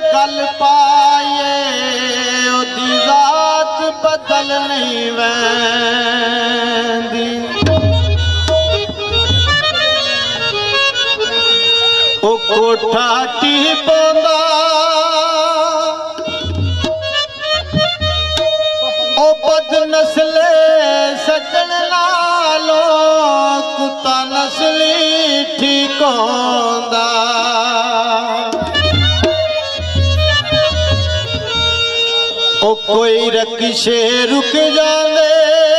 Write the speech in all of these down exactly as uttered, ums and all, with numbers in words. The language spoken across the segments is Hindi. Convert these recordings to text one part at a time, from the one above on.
गल पाए ओदी जात बदल नहीं वैंदी ओ कोठा टी पौंदा ओ बद नस्ले सजन लालो कुत्ता नस्ली ठीक होंदा ओ कोई रकिशे रुक जांदे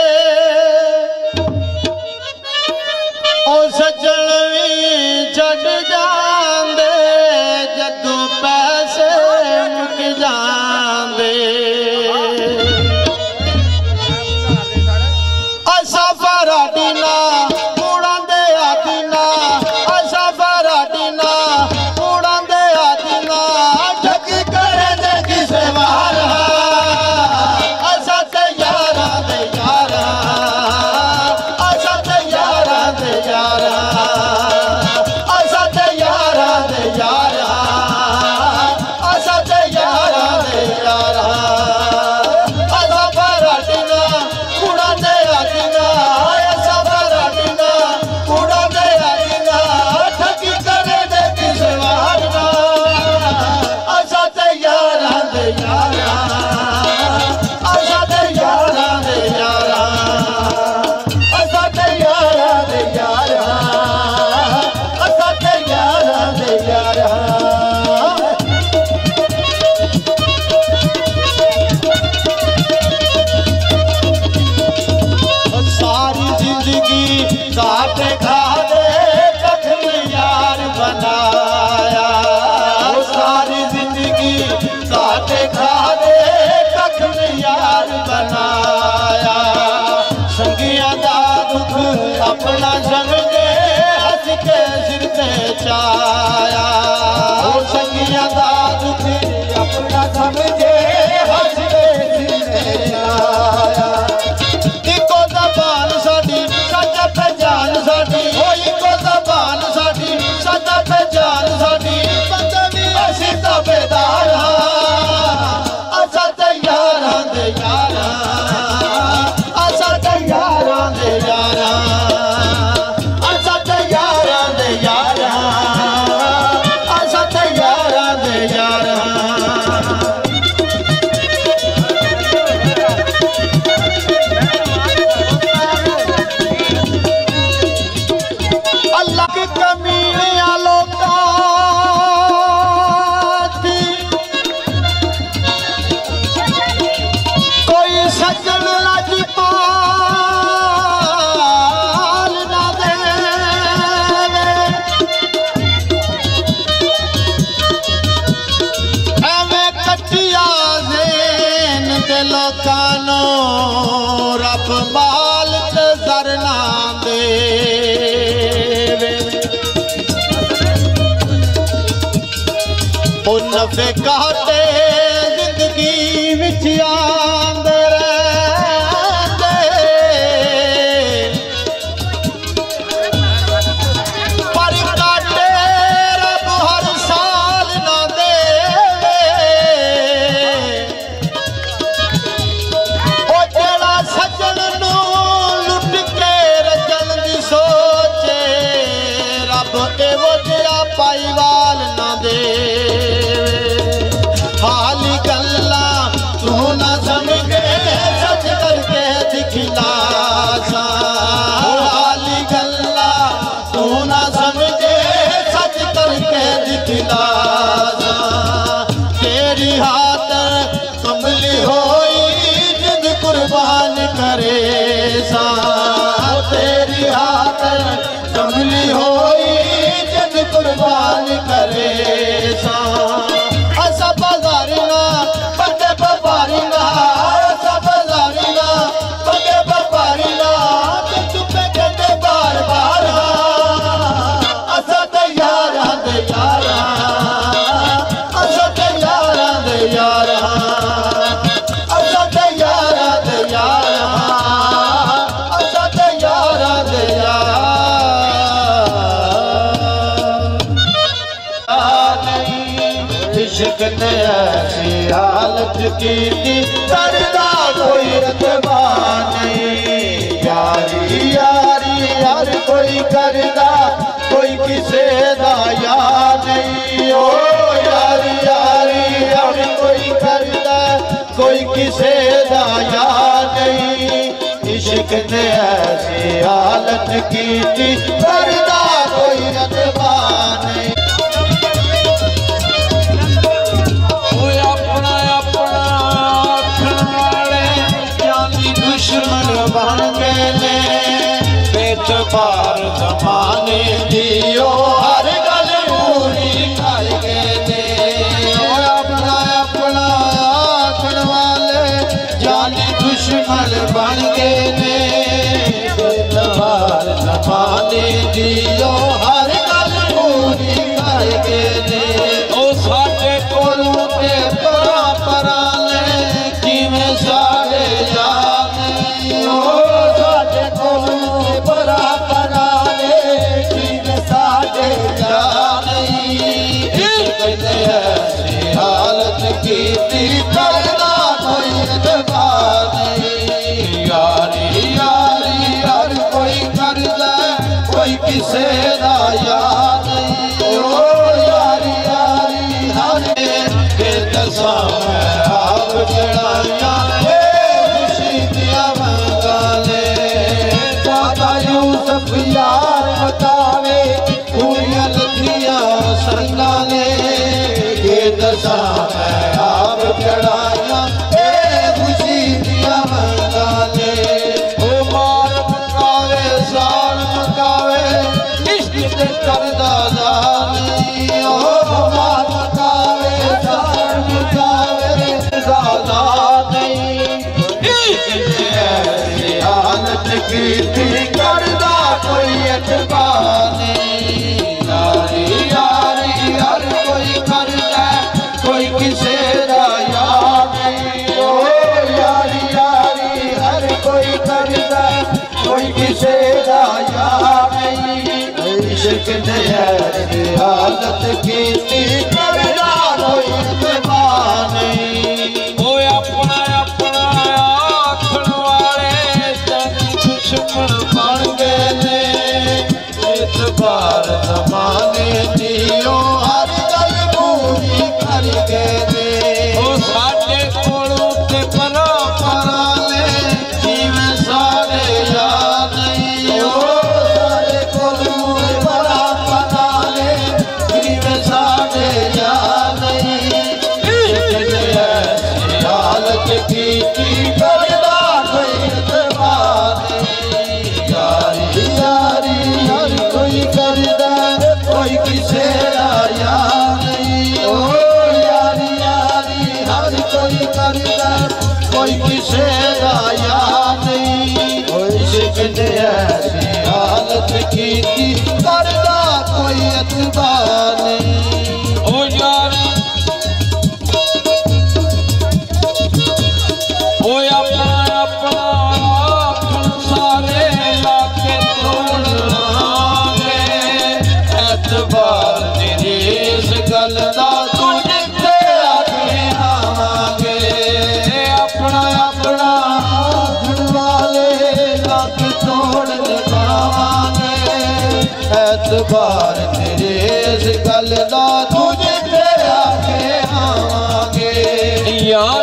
ओ सजन भी छड़ जांदे जदों पैसे मुक जांदे असा फराडीना कूड़ा दे आदीना असा फराडीना कूड़ा दे आदीना ठगी करे दे किसे वारा असा ते यारा दे यारा असा ते यारा दे यारा असा ते यारा दे यारा असा ते यारा दे यारा असा फराडीना कूड़ा दे आदीना असा फराडीना कूड़ा दे आदीना ठगी करे दे किसे वारा असा ते यारा दे यारा असा ते यारा दे यारा असा ते यारा दे यारा असा ते यारा दे यारा सारी जिंदगी काटे खादे कखन यार बनाया सारी जिंदगी काटे खादे कखन यार बनाया संगिया दा दुख अपना समझे हंस के सिर ते चाया संगिया दा दुख अपना समझे हंस के सिर ते चाया इको ज़बान साडी सदा पहचान साडी ओ इको ज़बान साडी सदा पहचान साडी बंदे भी असीं ताबेदार असा ते यारां दे यारा असा ते यारां दे यारा असा ते यारां दे यारा असा ते यारां दे यारा अल्लाह की कमीने लोका थी कोई सजन लजपाल ना दे एवें कटिया ज़ेन दे लोकां नूं रब माल ते ज़र ना दे ओ नफे घाटे जिंदगी विच आंदे रहिंदे पर घाटे रब हर साल ना देवे ओ जेड़ा सजन नूं लुट के रजन दी सोचे रब एवो जिहा पाईवाल ना दे हाली गल्ला तू ना समझे सच करके दिखला सा हाली गल्ला तू ना समझे सच करके दिखला सा तेरी हाथ कमली होई जिद कुर्बान करे सा तेरी हाथ कमली होई जिद कुर्बान करे सा असा बाजारिना बंदे बपारिना असा बाजारिना बंदे बपारिना ते चुपे कहते बार बार असा ते यारां दे यारा असा ते यारां दे यारा असा ते यारां दे यारा असा ते यारां दे यारा इश्क ने ऐसी हालत की थी करदा कोई रतबा नहीं। यारी यारी हर कोई करदा कोई किसे दा याद नहीं। ओ यारी यारी हर कोई करदा कोई किसे दा याद नहीं। इश्क ने ऐसी हालत की थी करदा कोई रतबा नहीं। अपना अपना आखण वाले जानी दुश्मन बन गए ने बेतबार जमाने दियो हर गल पूरी कर गए ने। अपना अपना आखण वाले जानी दुश्मन बन गए ने बेतबार जमाने दियो हर गल पूरी कर गए ने। ओ साडे कोलों ते परा परा ने किवें साडे याद नहीं। ओ साडे कोलों ते परा परा ने किवें साडे याद नहीं। इश्क ने ऐसी हालत की थी करदा कोई रतबा नहीं। यारी यारी हर कोई करदा कोई किसे दा याद नहीं। ओ यारी यारी हर के दसा मैं आप चढ़ाया खुशी दिया मंगाले। दादा यूसुफ यार बतावे पूरियां लखियां संगाले के दसा मैं आप चढ़ाया खुशी दिया मंगाले। ओ मार मकावे साल मकावे इश्क ते करदा नहीं। ओ मार मकावे साल मकावे ज़्यादा नहीं। इश्क ने ऐसी हालत की थी करदा कोई अतबा नहीं। यारी यारी हर कोई करदा कोई किसे दा याद नहीं। ओ यारी यारी हर कोई करदा कोई किसे दा याद नहीं। इश्क ने ऐसी हालत की थी करदा कोई अतबा नहीं। ओ अपना अपना आखण वाले जानी दुश्मन बन गए ने एतबार जमाने दियो हर गल पूरी कर गए ने। ओ साडे कोलों ते परा परा ने जिवें साडे याद नहीं। ओ साडे कोलों ते परा परा ने जिवें साडे याद नहीं। इश्क ने ऐसी हालत की थी करदा कोई रतबा नहीं। यारी यारी हर कोई करदा कोई किसे दा याद नहीं। ओ यारी यारी हर कोई करदा कोई किसे दा याद नहीं। ओ इश्क ने ऐसी हालत की थी करदा कोई अतबा नहीं। ओ यार ओ अपना अपना आखण सारे लाके तोड़ लांगे एतबार तेरी इस गल दा तू जिथे आखे आवांगे। अपना अपना आखण वाले लाके तोड़ पावांगे एतबार तेरी इस गल दा तू जिथे आखे आवांगे। यार